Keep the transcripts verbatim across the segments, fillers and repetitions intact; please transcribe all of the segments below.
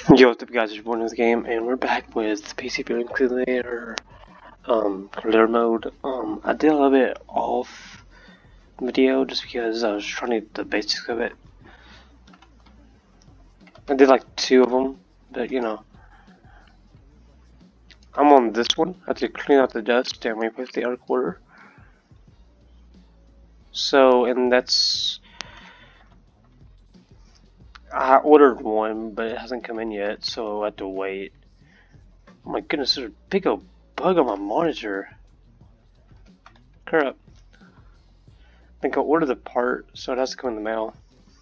Yo, what's up guys, it's Born in the game, and we're back with P C Building Simulator, um, Clear Mode. Um, I did a little bit off video just because I was trying to get the basics of it. I did like two of them, but you know. I'm on this one. I had to clean out the dust and replace the air recorder. So, and that's... I ordered one, but it hasn't come in yet, so I had to wait. Oh my goodness, there's a big old bug on my monitor. Crap. I think I ordered the part, so it has to come in the mail.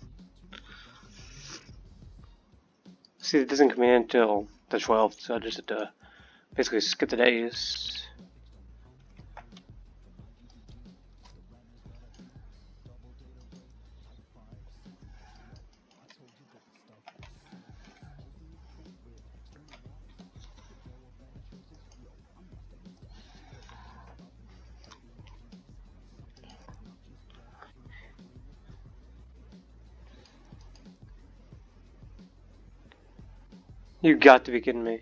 See, it doesn't come in until the twelfth, so I just had to basically skip the days. You got to be kidding me.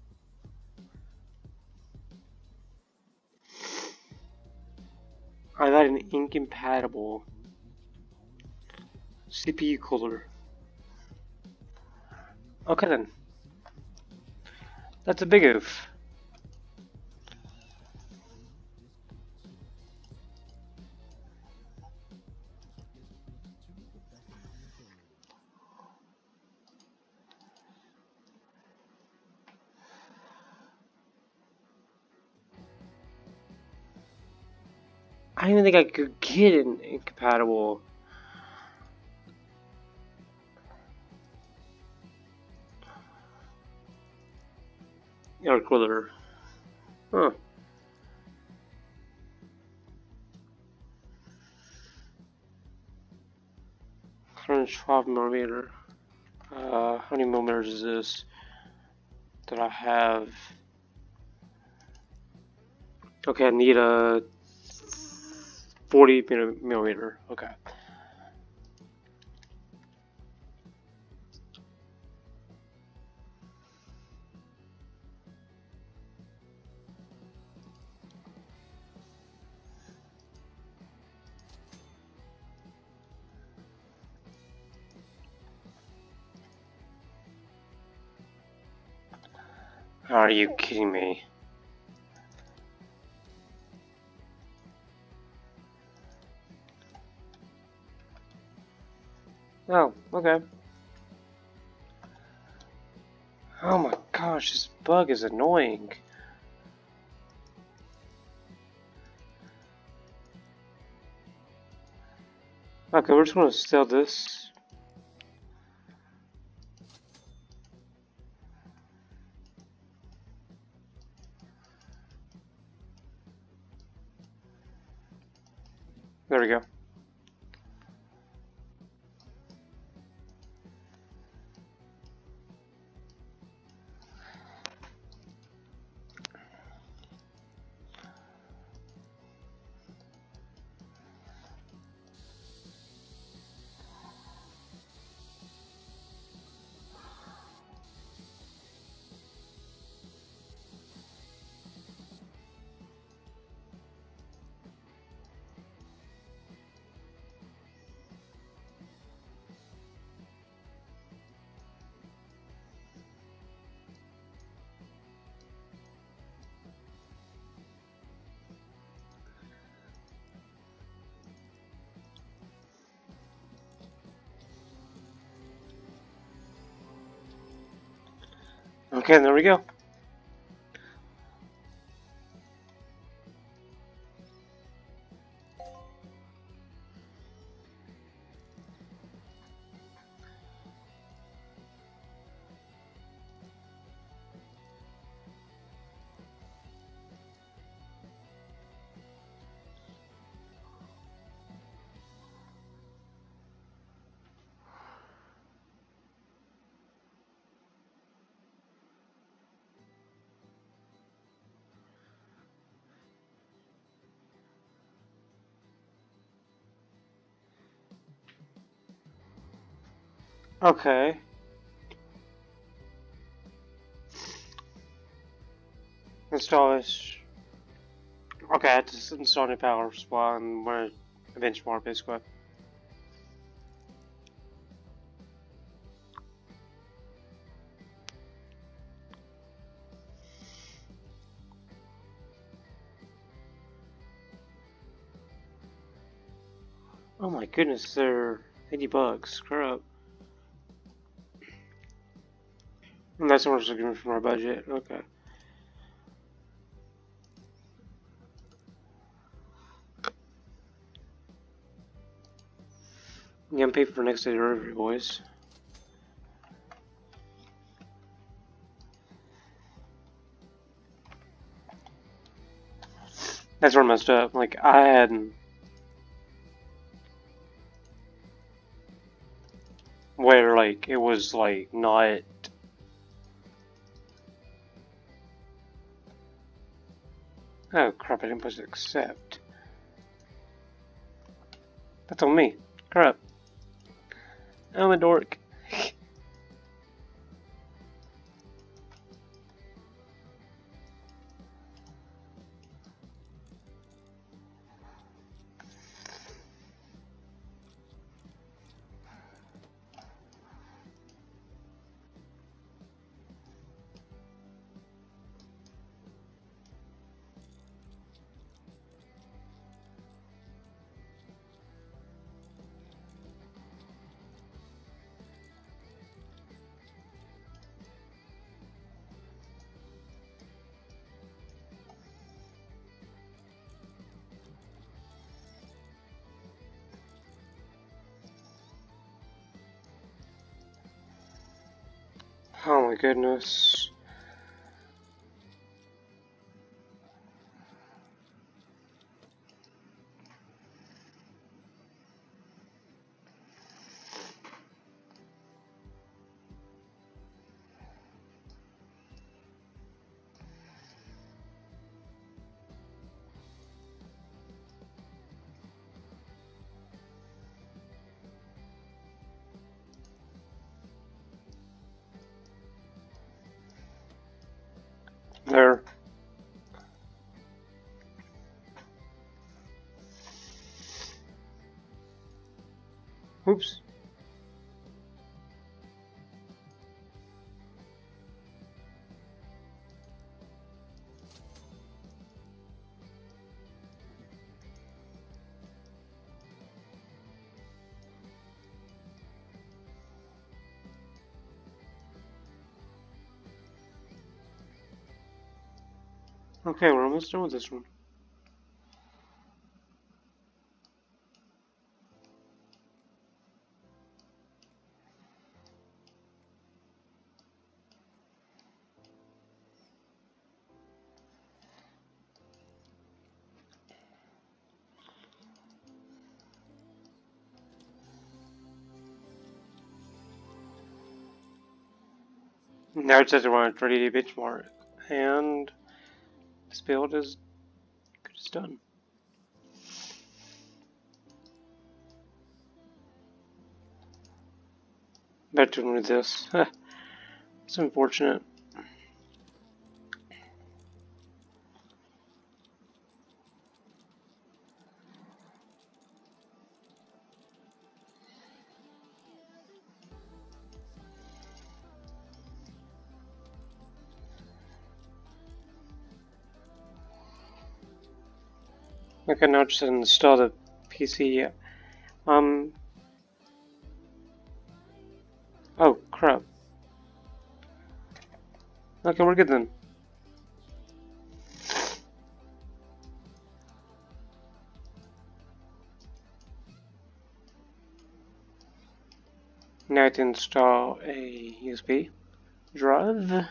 I got an incompatible C P U cooler. Okay then. That's a big oof. I didn't even think I could get an incompatible. Air cooler. Huh. one hundred twelve millimeter. Uh, how many millimeters is this that I have? Okay, I need a forty millimeter. Okay. Are you kidding me? Oh, okay. Oh my gosh, this bug is annoying. Okay, we're just gonna sell this. There we go. Okay, there we go. Okay. install this. Okay, I have to install new power supply and we're a benchmark basically. Oh my goodness, they're eighty bucks. Crap. And that's what we're looking from our budget. Okay. Yeah, I'm paying for next day delivery, boys. That's where I messed up. Like, I had where, like, it was, like, not. Oh crap, I didn't push accept. That's on me. Crap. I'm a dork. Oh my goodness. There. Oops. Okay, we're almost done with this one. Now it says we're on thirty day benchmark, and this build is good as done. Better to with this. It's unfortunate. Okay, now just install the P C. Um. Oh crap. Okay, we're good then. Now I have to install a U S B drive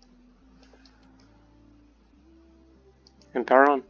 and power on.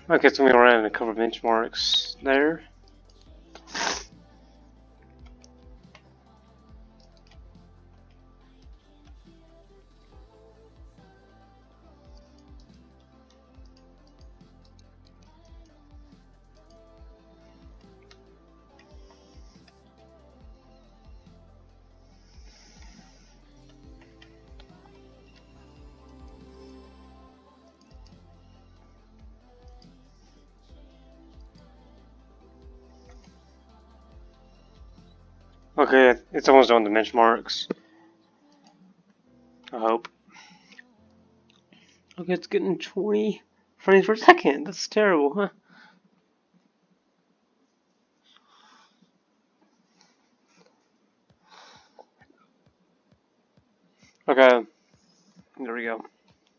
Okay, so we ran a couple of benchmarks there. Okay, it's almost done with the benchmarks. I hope. Okay, it's getting twenty frames per second. That's terrible, huh? Okay, there we go.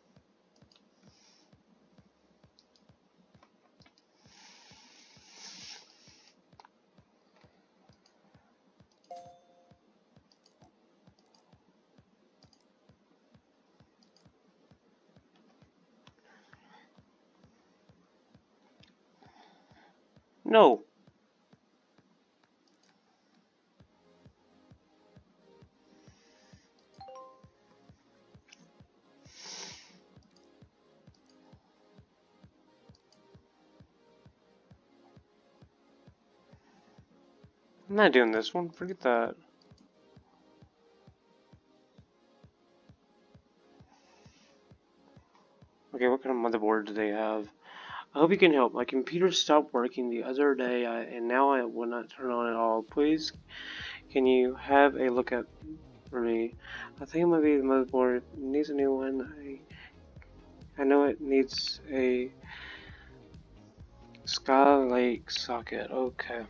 No. I'm not doing this one. Forget that. Okay, what kind of motherboard do they have? I hope you can help. My computer stopped working the other day, I, and now I will not turn on at all. Please, can you have a look at for me? I think it might be the motherboard. It needs a new one. I I know it needs a Skylake socket. Okay.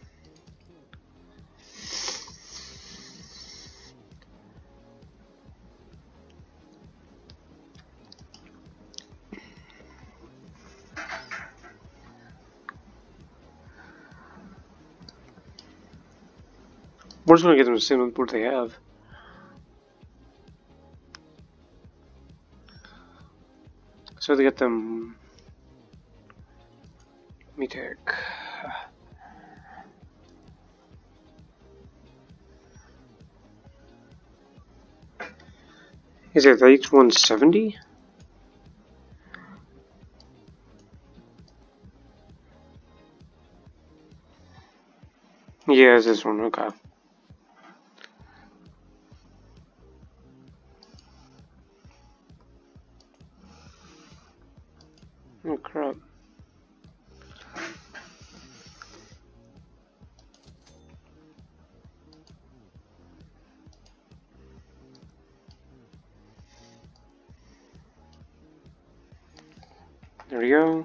We're just gonna get them the same motherboard they have. So they get them. Let me take. Is it the H one seventy? Yeah, it's this one. Okay. Oh crap. There we go.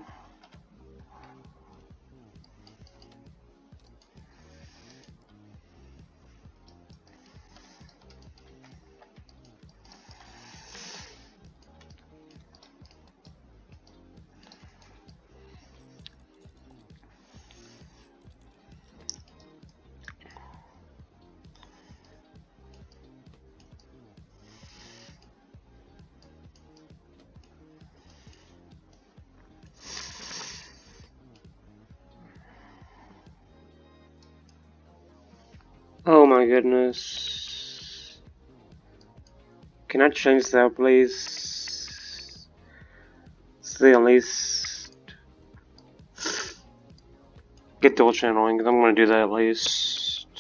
Oh my goodness. Can I change that, please? So they at least get dual channeling. I'm gonna do that at least.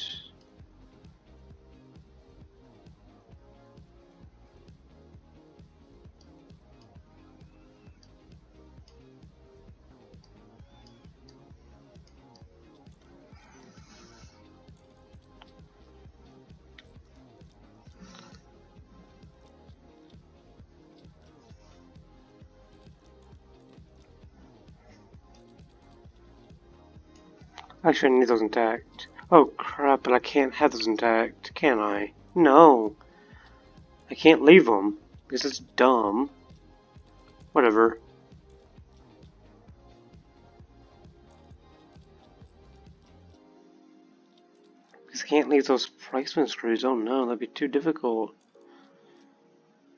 Actually, I need those intact. Oh crap, but I can't have those intact, can I? No. I can't leave them, because it's dumb. Whatever. Because I can't leave those placement screws. Oh no, that'd be too difficult.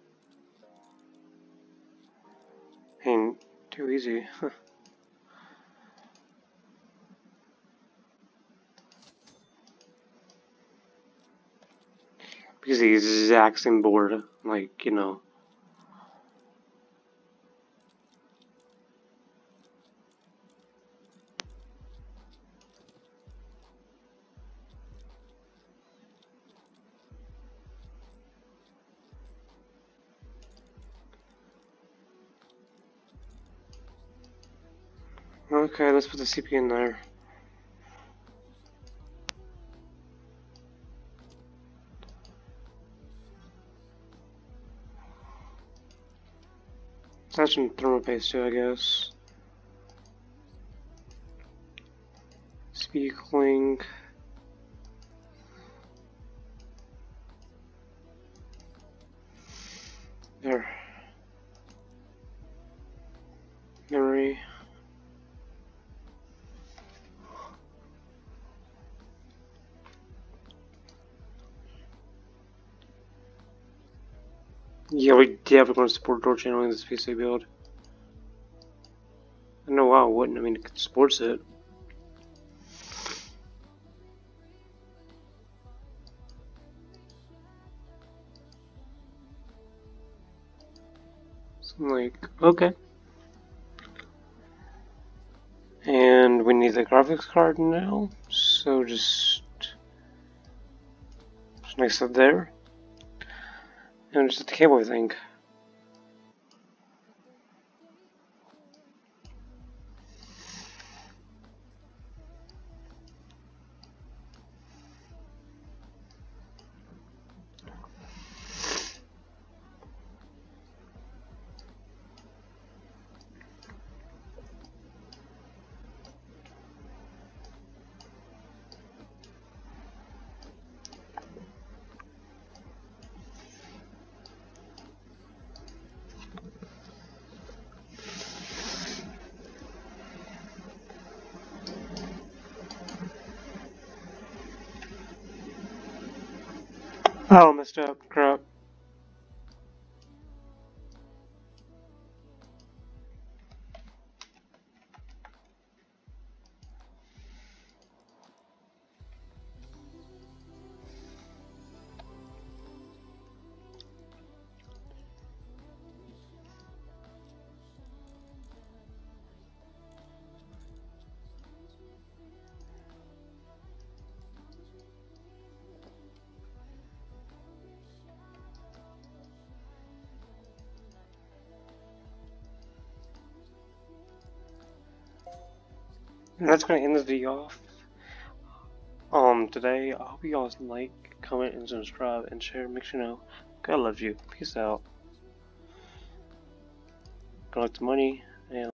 And too easy. Because the exact same board, like, you know. Okay, let's put the C P U in there. That's some thermal paste too, I guess. Speed cooling. There. Memory. Yeah, we definitely going to support door channeling this P C build. I don't know why I wouldn't. I mean, it supports it. So I'm like, okay. And we need the graphics card now, so just, just next up there. And just the cable, I think. Oh, messed up. Crap. And that's gonna end this video off. Um, today, I hope you guys like, comment, and subscribe, and share. Make sure you know, God loves you. Peace out. Collect the money, and